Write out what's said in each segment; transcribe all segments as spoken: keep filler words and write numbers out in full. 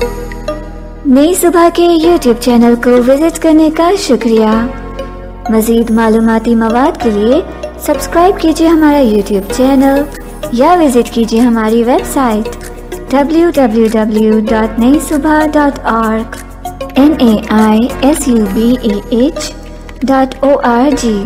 नई सुबह के यूट्यूब चैनल को विजिट करने का शुक्रिया। मज़ीद मालूमाती मवाद के लिए सब्सक्राइब कीजिए हमारा यूट्यूब चैनल या विजिट कीजिए हमारी website W W W dot Nai Subah dot org N A I S U B A H dot O R G.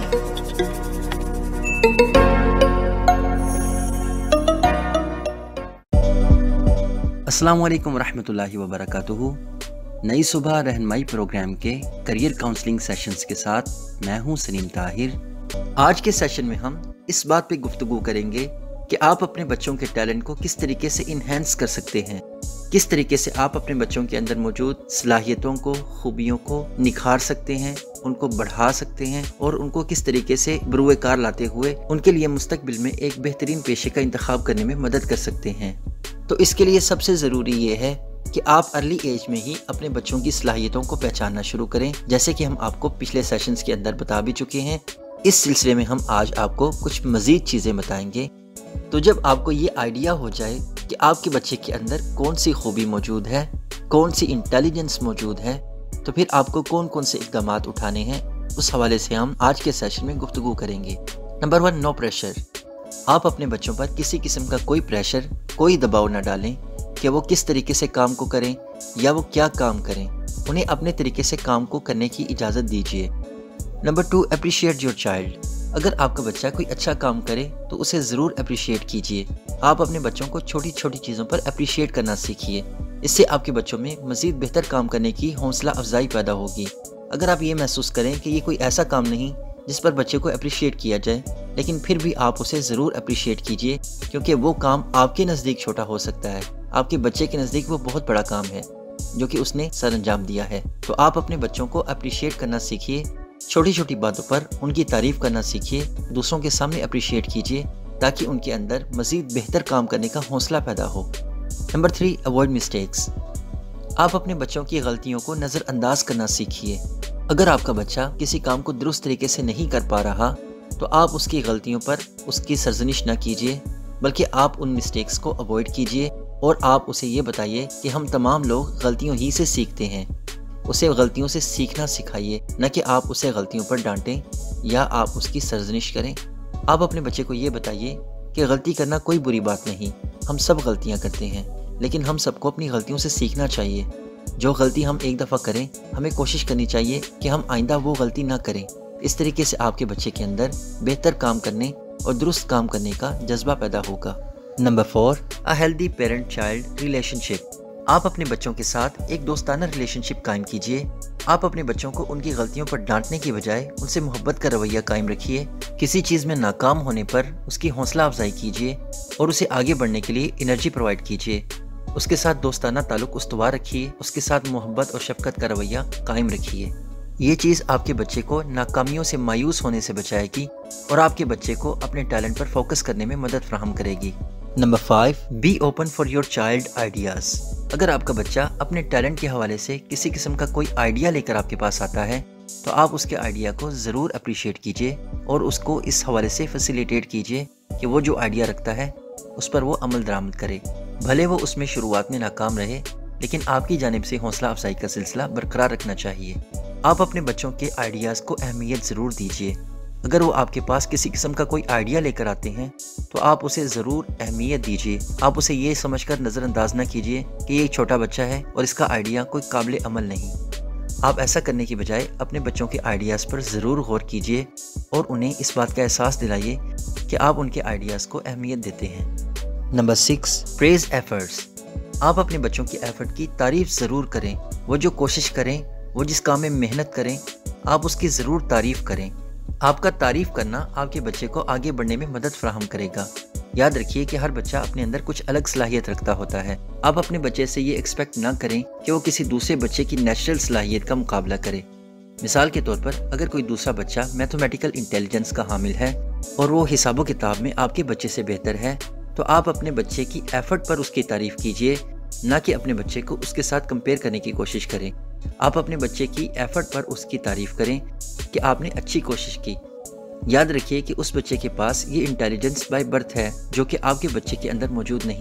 अस्सलाम वालेकुम रहमतुल्लाहि व बरकातुहू। नई सुबह रहनुमाई प्रोग्राम के करियर काउंसलिंग सेशंस के साथ मैं हूं सलीम ताहिर। आज के सेशन में हम इस बात पे गुफ्तगू करेंगे कि आप अपने बच्चों के टैलेंट को किस तरीके से इन्हेंस कर सकते हैं, किस तरीके से आप अपने बच्चों के अंदर मौजूद सलाहियतों को, खूबियों को निखार सकते हैं, उनको बढ़ा सकते हैं और उनको किस तरीके से बरूए कार लाते हुए उनके लिए मुस्तकबिल में एक बेहतरीन पेशे का इंतखाब करने में मदद कर सकते हैं। तो इसके लिए सबसे ज़रूरी ये है कि आप अर्ली एज में ही अपने बच्चों की सलाहियतों को पहचानना शुरू करें, जैसे कि हम आपको पिछले सेशंस के अंदर बता भी चुके हैं। इस सिलसिले में हम आज आपको कुछ मज़ीद चीज़ें बताएंगे। तो जब आपको ये आइडिया हो जाए कि आपके बच्चे के अंदर कौन सी खूबी मौजूद है, कौन सी इंटेलिजेंस मौजूद है, तो फिर आपको कौन कौन से इक़दाम उठाने हैं, उस हवाले से हम आज के सेशन में गुफ्तगू करेंगे। Number one, no pressure. आप अपने बच्चों पर किसी किस्म का कोई प्रेशर, कोई दबाव न डालें कि वो किस तरीके से काम को करें या वो क्या काम करें। उन्हें अपने तरीके से काम को करने की इजाज़त दीजिए। Number two, appreciate your child. अगर आपका बच्चा कोई अच्छा काम करे तो उसे ज़रूर अप्रिशिएट कीजिए। आप अपने बच्चों को छोटी छोटी चीज़ों पर अप्रिशिएट करना सीखिए। इससे आपके बच्चों में मज़ीद बेहतर काम करने की हौसला अफजाई पैदा होगी। अगर आप ये महसूस करें कि ये कोई ऐसा काम नहीं जिस पर बच्चे को अप्रिशिएट किया जाए, लेकिन फिर भी आप उसे ज़रूर अप्रिशिएट कीजिए, क्योंकि वो काम आपके नज़दीक छोटा हो सकता है, आपके बच्चे के नज़दीक वो बहुत बड़ा काम है जो कि उसने सर अंजाम दिया है। तो आप अपने बच्चों को अप्रिशिएट करना सीखिए, छोटी छोटी बातों पर उनकी तारीफ़ करना सीखिए, दूसरों के सामने अप्रिशिएट कीजिए ताकि उनके अंदर मज़ीद बेहतर काम करने का हौसला पैदा हो। Number three, avoid mistakes. आप अपने बच्चों की गलतियों को नज़रअंदाज करना सीखिए। अगर आपका बच्चा किसी काम को दुरुस्त तरीके से नहीं कर पा रहा तो आप उसकी गलतियों पर उसकी सरजनिश न कीजिए, बल्कि आप उन मिस्टेक्स को अवॉइड कीजिए और आप उसे ये बताइए कि हम तमाम लोग गलतियों ही से सीखते हैं। उसे गलतियों से सीखना सिखाइए, न कि आप उसे गलतियों पर डांटें या आप उसकी सरजनिश करें। आप अपने बच्चे को ये बताइए कि गलती करना कोई बुरी बात नहीं, हम सब गलतियाँ करते हैं, लेकिन हम सबको अपनी गलतियों से सीखना चाहिए। जो गलती हम एक दफ़ा करें, हमें कोशिश करनी चाहिए कि हम आइंदा वो गलती ना करें। इस तरीके से आपके बच्चे के अंदर बेहतर काम करने और दुरुस्त काम करने का जज्बा पैदा होगा। Number four, a healthy parent child relationship. आप अपने बच्चों के साथ एक दोस्ताना रिलेशनशिप कायम कीजिए। आप अपने बच्चों को उनकी गलतियों पर डांटने की बजाय उनसे मोहब्बत का रवैया कायम रखिए। किसी चीज़ में नाकाम होने पर उसकी हौसला अफजाई कीजिए और उसे आगे बढ़ने के लिए एनर्जी प्रोवाइड कीजिए। उसके साथ दोस्ताना ताल्लुक उस्तवार रखिए, उसके साथ मोहब्बत और शफकत का रवैया कायम रखिए। ये चीज़ आपके बच्चे को नाकामियों से मायूस होने से बचाएगी और आपके बच्चे को अपने टैलेंट पर फोकस करने में मदद फराहम करेगी। Number five, be open for your child ideas. अगर आपका बच्चा अपने टैलेंट के हवाले से किसी किस्म का कोई आइडिया लेकर आपके पास आता है तो आप उसके आइडिया को ज़रूर अप्रिशिएट कीजिए और उसको इस हवाले से फैसिलिटेट कीजिए कि वो जो आइडिया रखता है उस पर वो अमल दरामद करे। भले वो उसमें शुरुआत में नाकाम रहे, लेकिन आपकी जानिब से हौसला अफजाई का सिलसिला बरकरार रखना चाहिए। आप अपने बच्चों के आइडियाज़ को अहमियत ज़रूर दीजिए। अगर वो आपके पास किसी किस्म का कोई आइडिया लेकर आते हैं तो आप उसे ज़रूर अहमियत दीजिए। आप उसे ये समझकर नज़रअंदाज न कीजिए कि ये एक छोटा बच्चा है और इसका आइडिया कोई काबिल अमल नहीं। आप ऐसा करने की बजाय अपने बच्चों के आइडियाज़ पर ज़रूर गौर कीजिए और उन्हें इस बात का एहसास दिलाइए कि आप उनके आइडियाज़ को अहमियत देते हैं। Number six, praise efforts. आप अपने बच्चों की एफर्ट की तारीफ़ ज़रूर करें। वो जो कोशिश करें, वो जिस काम में मेहनत करें, आप उसकी ज़रूर तारीफ़ करें। आपका तारीफ़ करना आपके बच्चे को आगे बढ़ने में मदद फराहम करेगा। याद रखिए कि हर बच्चा अपने अंदर कुछ अलग सलाहियत रखता होता है। आप अपने बच्चे से ये एक्सपेक्ट ना करें कि वो किसी दूसरे बच्चे की नेचुरल सलाहियत का मुकाबला करे। मिसाल के तौर पर, अगर कोई दूसरा बच्चा मैथमेटिकल इंटेलिजेंस का हामिल है और वो हिसाबो किताब में आपके बच्चे से बेहतर है, तो आप अपने बच्चे की एफर्ट पर उसकी तारीफ़ कीजिए, ना कि अपने बच्चे को उसके साथ कंपेयर करने की कोशिश करें। आप अपने बच्चे की एफर्ट पर उसकी तारीफ़ करें कि आपने अच्छी कोशिश की। याद रखिए कि उस बच्चे के पास ये इंटेलिजेंस बाय बर्थ है जो कि आपके बच्चे के अंदर मौजूद नहीं।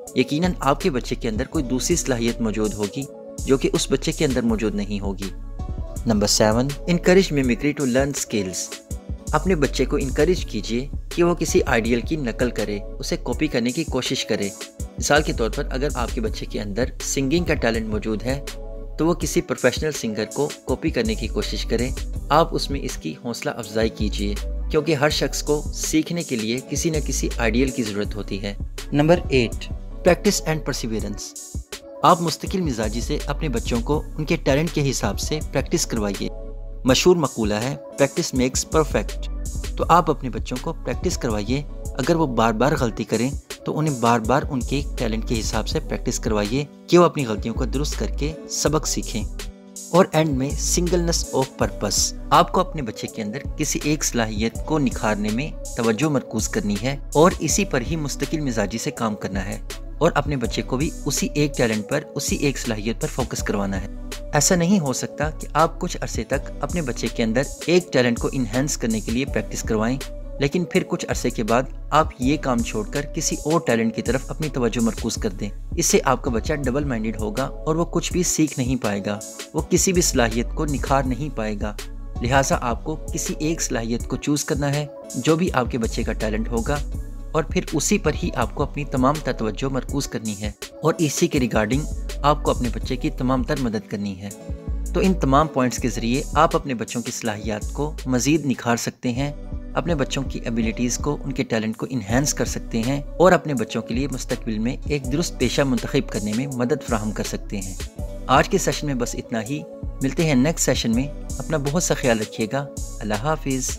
यकीनन आपके बच्चे के अंदर कोई दूसरी सलाहियत मौजूद होगी जो कि उस बच्चे के अंदर मौजूद नहीं होगी। Number seven, encourage mimicry to learn skills. अपने बच्चे को इनकरेज कीजिए कि वो किसी आइडियल की नकल करे, उसे कॉपी करने की कोशिश करे। मिसाल के तौर पर अगर आपके बच्चे के अंदर सिंगिंग का टैलेंट मौजूद है तो वो किसी प्रोफेशनल सिंगर को कॉपी करने की कोशिश करे। आप उसमें इसकी हौसला अफजाई कीजिए, क्योंकि हर शख्स को सीखने के लिए किसी न किसी आइडियल की ज़रूरत होती है। Number eight, practice and perseverance. आप मुस्तकिल मिजाजी से अपने बच्चों को उनके टैलेंट के हिसाब से प्रैक्टिस करवाइए। मशहूर मकूला है, प्रैक्टिस मेक्स परफेक्ट। तो आप अपने बच्चों को प्रैक्टिस करवाइए। अगर वो बार बार गलती करें तो उन्हें बार बार उनके टैलेंट के हिसाब से प्रैक्टिस करवाइए कि वो अपनी गलतियों को दुरुस्त करके सबक सीखें। और एंड में सिंगलनेस ऑफ पर्पस। आपको अपने बच्चे के अंदर किसी एक सलाहियत को निखारने में तवज्जो मरकूज करनी है और इसी पर ही मुस्तकिल मिजाजी से काम करना है और अपने बच्चे को भी उसी एक टैलेंट पर, उसी एक सलाहियत पर फोकस करवाना है। ऐसा नहीं हो सकता कि आप कुछ अरसे तक अपने बच्चे के अंदर एक टैलेंट को इन्हेंस करने के लिए प्रैक्टिस करवाएं, लेकिन फिर कुछ अरसे के बाद आप ये काम छोड़कर किसी और टैलेंट की तरफ अपनी तवज्जो मरकूज कर दें। इससे आपका बच्चा डबल माइंडेड होगा और वो कुछ भी सीख नहीं पाएगा, वो किसी भी सलाहियत को निखार नहीं पाएगा। लिहाजा आपको किसी एक सलाहियत को चूज़ करना है जो भी आपके बच्चे का टैलेंट होगा और फिर उसी पर ही आपको अपनी तमाम तर तवज्जो मरकूज करनी है और इसी के रिगार्डिंग आपको अपने बच्चे की तमाम तर मदद करनी है। तो इन तमाम पॉइंट्स के ज़रिए आप अपने बच्चों की सलाहियत को मज़ीद निखार सकते हैं, अपने बच्चों की एबिलिटीज़ को, उनके टैलेंट को इन्हेंस कर सकते हैं और अपने बच्चों के लिए मुस्तकबिल में एक दुरुस्त पेशा मुंतखब करने में मदद फराहम कर सकते हैं। आज के सेशन में बस इतना ही। मिलते हैं नेक्स्ट सेशन में। अपना बहुत सा ख्याल रखिएगा। अल्लाह हाफिज़।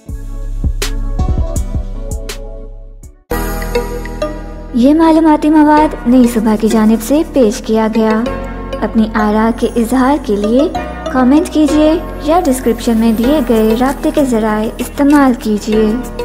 ये मालूमाती मवाद नई सुबह की जानिब से पेश किया गया। अपनी आरा के इजहार के लिए कमेंट कीजिए या डिस्क्रिप्शन में दिए गए राब्ते के ज़राए इस्तेमाल कीजिए।